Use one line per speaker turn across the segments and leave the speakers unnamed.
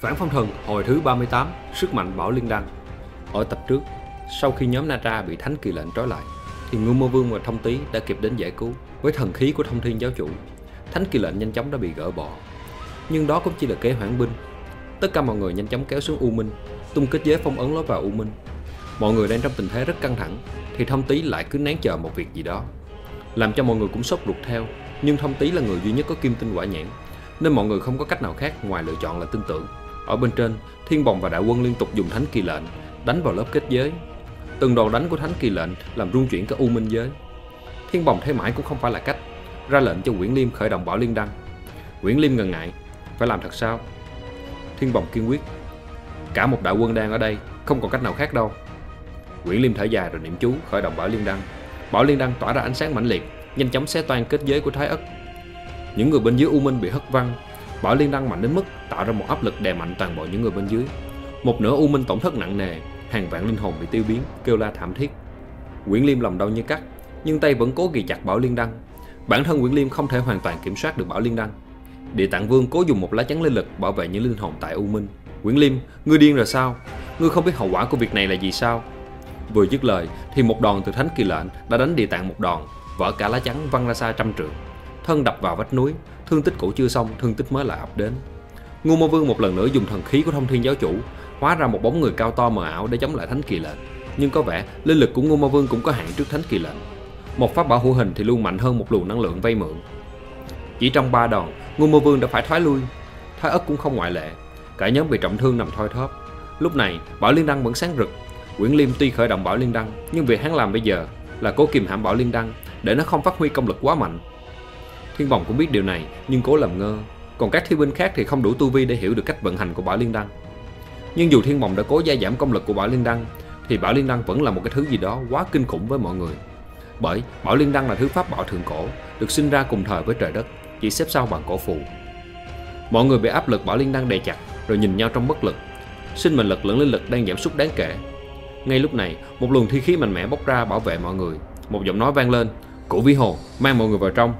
Phản phong thần hồi thứ 38, sức mạnh Bảo Liên Đăng. Ở tập trước, sau khi nhóm Nara bị Thánh Kỳ Lệnh trói lại, thì Ngưu Ma Vương và Thông Tý đã kịp đến giải cứu. Với thần khí của Thông Thiên Giáo Chủ, Thánh Kỳ Lệnh nhanh chóng đã bị gỡ bỏ. Nhưng đó cũng chỉ là kế hoãn binh. Tất cả mọi người nhanh chóng kéo xuống U Minh, tung kết giới phong ấn lối vào U Minh. Mọi người đang trong tình thế rất căng thẳng, thì Thông Tý lại cứ nán chờ một việc gì đó, làm cho mọi người cũng sốt ruột theo. Nhưng Thông Tý là người duy nhất có kim tinh quả nhãn, nên mọi người không có cách nào khác ngoài lựa chọn là tin tưởng. Ở bên trên, Thiên Bồng và Đại Quân liên tục dùng Thánh Kỳ Lệnh đánh vào lớp kết giới. Từng đòn đánh của Thánh Kỳ Lệnh làm rung chuyển cả U Minh giới. Thiên Bồng thấy mãi cũng không phải là cách, ra lệnh cho Uyển Liêm khởi động Bảo Liên Đăng. Uyển Liêm ngần ngại, phải làm thật sao? Thiên Bồng kiên quyết, cả một đại quân đang ở đây, không còn cách nào khác đâu. Uyển Liêm thở dài rồi niệm chú khởi động Bảo Liên Đăng. Bảo Liên Đăng tỏa ra ánh sáng mãnh liệt, nhanh chóng xé toang kết giới của Thái Ất. Những người bên dưới U Minh bị hất văng. Bảo Liên Đăng mạnh đến mức tạo ra một áp lực đè mạnh toàn bộ những người bên dưới. Một nửa U Minh tổn thất nặng nề, hàng vạn linh hồn bị tiêu biến, kêu la thảm thiết. Uyển Liêm lòng đau như cắt, nhưng tay vẫn cố ghi chặt Bảo Liên Đăng. Bản thân Uyển Liêm không thể hoàn toàn kiểm soát được Bảo Liên Đăng. Địa Tạng Vương cố dùng một lá chắn linh lực bảo vệ những linh hồn tại U Minh. Uyển Liêm, ngươi điên rồi sao? Ngươi không biết hậu quả của việc này là gì sao? Vừa dứt lời thì một đòn từ Thánh Kỳ Lệnh đã đánh Địa Tạng một đòn, vỡ cả lá chắn văng ra xa trăm trượng. Thân đập vào vách núi, thương tích cũ chưa xong, thương tích mới lại ập đến. Ngưu Ma Vương một lần nữa dùng thần khí của Thông Thiên Giáo Chủ, hóa ra một bóng người cao to mờ ảo để chống lại Thánh Kỳ Lệnh. Nhưng có vẻ linh lực của Ngưu Ma Vương cũng có hạn trước Thánh Kỳ Lệnh. Một pháp bảo hữu hình thì luôn mạnh hơn một luồng năng lượng vay mượn. Chỉ trong 3 đòn, Ngưu Ma Vương đã phải thoái lui. Thái Ất cũng không ngoại lệ, cả nhóm bị trọng thương nằm thoi thóp. Lúc này Bảo Liên Đăng vẫn sáng rực. Uyển Liêm tuy khởi động Bảo Liên Đăng, nhưng việc hắn làm bây giờ là cố kìm hãm Bảo Liên Đăng để nó không phát huy công lực quá mạnh. Thiên Bồng cũng biết điều này nhưng cố làm ngơ, còn các thi binh khác thì không đủ tu vi để hiểu được cách vận hành của Bảo Liên Đăng. Nhưng dù Thiên Bồng đã cố gia giảm công lực của Bảo Liên Đăng, thì Bảo Liên Đăng vẫn là một cái thứ gì đó quá kinh khủng với mọi người. Bởi Bảo Liên Đăng là thứ pháp bảo thượng cổ, được sinh ra cùng thời với trời đất, chỉ xếp sau bằng cổ phù. Mọi người bị áp lực Bảo Liên Đăng đè chặt, rồi nhìn nhau trong bất lực. Sinh mệnh lực lẫn linh lực đang giảm sút đáng kể. Ngay lúc này, một luồng thi khí mạnh mẽ bốc ra bảo vệ mọi người. Một giọng nói vang lên: "Cụ Vĩ Hồ, mang mọi người vào trong."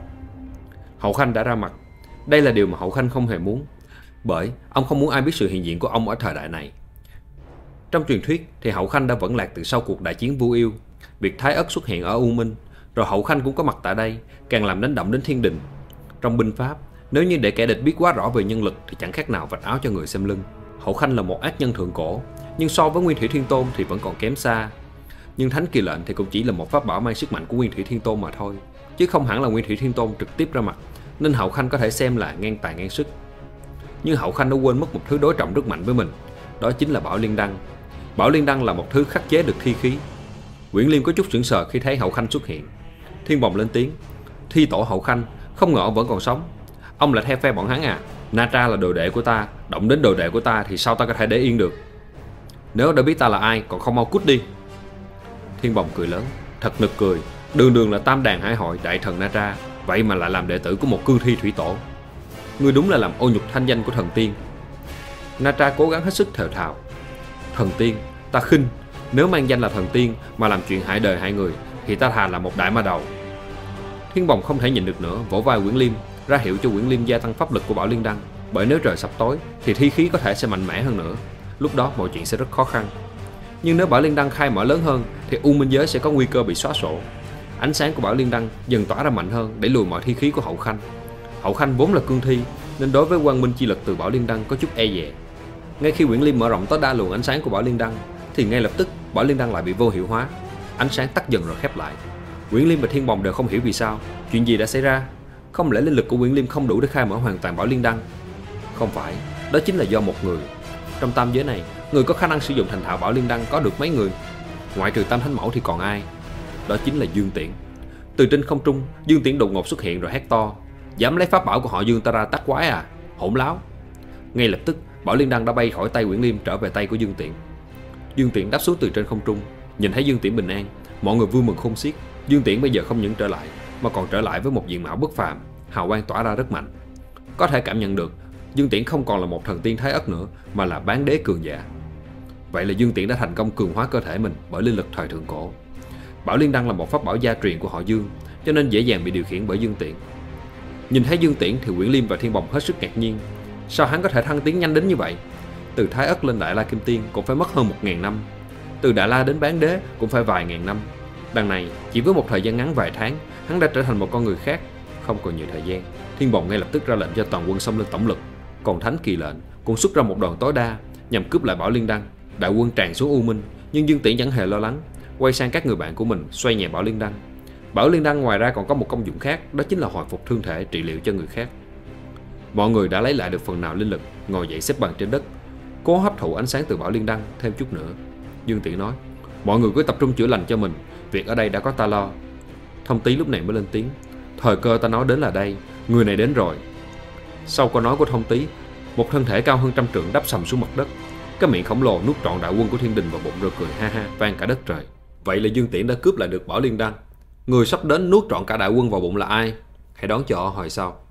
Hậu Khanh đã ra mặt. Đây là điều mà Hậu Khanh không hề muốn, bởi ông không muốn ai biết sự hiện diện của ông ở thời đại này. Trong truyền thuyết thì Hậu Khanh đã vẫn lạc từ sau cuộc đại chiến Vu Yêu. Việc Thái Ất xuất hiện ở U Minh, rồi Hậu Khanh cũng có mặt tại đây, càng làm đánh động đến thiên đình. Trong binh pháp, nếu như để kẻ địch biết quá rõ về nhân lực thì chẳng khác nào vạch áo cho người xem lưng. Hậu Khanh là một ác nhân thượng cổ, nhưng so với Nguyên Thủy Thiên Tôn thì vẫn còn kém xa. Nhưng Thánh Kỳ Lệnh thì cũng chỉ là một pháp bảo mang sức mạnh của Nguyên Thủy Thiên Tôn mà thôi, chứ không hẳn là Nguyên Thủy Thiên Tôn trực tiếp ra mặt, nên Hậu Khanh có thể xem là ngang tài ngang sức. Nhưng Hậu Khanh đã quên mất một thứ đối trọng rất mạnh với mình, đó chính là Bảo Liên Đăng. Bảo Liên Đăng là một thứ khắc chế được thi khí. Uyển Liêm có chút sững sờ khi thấy Hậu Khanh xuất hiện. Thiên Bồng lên tiếng: "Thi tổ Hậu Khanh, không ngờ ông vẫn còn sống. Ông lại theo phe bọn hắn à? Natra là đồ đệ của ta, động đến đồ đệ của ta thì sao ta có thể để yên được? Nếu đã biết ta là ai, còn không mau cút đi." Thiên Bồng cười lớn, thật nực cười. Đường đường là Tam Đàn Hải Hội đại thần Natra, vậy mà lại làm đệ tử của một cương thi thủy tổ. Ngươi đúng là làm ô nhục thanh danh của thần tiên. Natra cố gắng hết sức thều thào: "Thần tiên, ta khinh. Nếu mang danh là thần tiên mà làm chuyện hại đời hại người thì ta thà là một đại ma đầu." Thiên Bồng không thể nhịn được nữa, vỗ vai Uyển Liêm, ra hiệu cho Uyển Liêm gia tăng pháp lực của Bảo Liên Đăng, bởi nếu trời sắp tối thì thi khí có thể sẽ mạnh mẽ hơn nữa, lúc đó mọi chuyện sẽ rất khó khăn. Nhưng nếu Bảo Liên Đăng khai mở lớn hơn thì U Minh giới sẽ có nguy cơ bị xóa sổ. Ánh sáng của Bảo Liên Đăng dần tỏa ra mạnh hơn để lùi mọi thi khí của Hậu Khanh. Hậu Khanh vốn là cương thi, nên đối với quang minh chi lực từ Bảo Liên Đăng có chút e dè. Ngay khi Uyển Liêm mở rộng tối đa luồng ánh sáng của Bảo Liên Đăng, thì ngay lập tức Bảo Liên Đăng lại bị vô hiệu hóa. Ánh sáng tắt dần rồi khép lại. Uyển Liêm và Thiên Bồng đều không hiểu vì sao, chuyện gì đã xảy ra. Không lẽ linh lực của Uyển Liêm không đủ để khai mở hoàn toàn Bảo Liên Đăng? Không phải, đó chính là do một người. Trong tam giới này, người có khả năng sử dụng thành thạo Bảo Liên Đăng có được mấy người? Ngoại trừ Tam Thánh Mẫu thì còn ai? Đó chính là Dương Tiễn. Từ trên không trung, Dương Tiễn đột ngột xuất hiện rồi hét to: "Dám lấy pháp bảo của họ Dương ta ra tắc quái à? Hỗn láo!" Ngay lập tức, Bảo Liên Đăng đã bay khỏi tay Uyển Liêm trở về tay của Dương Tiễn. Dương Tiễn đáp xuống từ trên không trung, nhìn thấy Dương Tiễn bình an, mọi người vui mừng khôn xiết. Dương Tiễn bây giờ không những trở lại, mà còn trở lại với một diện mạo bất phàm, hào quang tỏa ra rất mạnh. Có thể cảm nhận được, Dương Tiễn không còn là một thần tiên Thái Ất nữa, mà là bán đế cường giả. Vậy là Dương Tiễn đã thành công cường hóa cơ thể mình bởi linh lực thời thượng cổ. Bảo Liên Đăng là một pháp bảo gia truyền của họ Dương, cho nên dễ dàng bị điều khiển bởi Dương Tiễn. Nhìn thấy Dương Tiễn thì Uyển Liêm và Thiên Bồng hết sức ngạc nhiên. Sao hắn có thể thăng tiến nhanh đến như vậy? Từ Thái Ất lên Đại La Kim Tiên cũng phải mất hơn 1000 năm. Từ Đại La đến Bán Đế cũng phải vài ngàn năm. Đằng này chỉ với một thời gian ngắn vài tháng, hắn đã trở thành một con người khác. Không còn nhiều thời gian, Thiên Bồng ngay lập tức ra lệnh cho toàn quân xông lên tổng lực. Còn Thánh Kỳ Lệnh cũng xuất ra một đoàn tối đa nhằm cướp lại Bảo Liên Đăng. Đại quân tràn xuống U Minh, nhưng Dương Tiễn chẳng hề lo lắng, quay sang các người bạn của mình xoay nhẹ Bảo Liên Đăng. Bảo Liên Đăng ngoài ra còn có một công dụng khác, đó chính là hồi phục thương thể, trị liệu cho người khác. Mọi người đã lấy lại được phần nào linh lực, ngồi dậy xếp bằng trên đất, cố hấp thụ ánh sáng từ Bảo Liên Đăng thêm chút nữa. Dương Tiễn nói: mọi người cứ tập trung chữa lành cho mình, việc ở đây đã có ta lo. Thông Tý lúc này mới lên tiếng: thời cơ ta nói đến là đây, người này đến rồi. Sau câu nói của Thông Tý, một thân thể cao hơn 100 trượng đáp sầm xuống mặt đất. Cái miệng khổng lồ nuốt trọn đại quân của Thiên Đình vào bụng rồi cười ha ha vang cả đất trời. Vậy là Dương Tiễn đã cướp lại được Bảo Liên Đăng. Người sắp đến nuốt trọn cả đại quân vào bụng là ai? Hãy đón chờ ở hồi sau.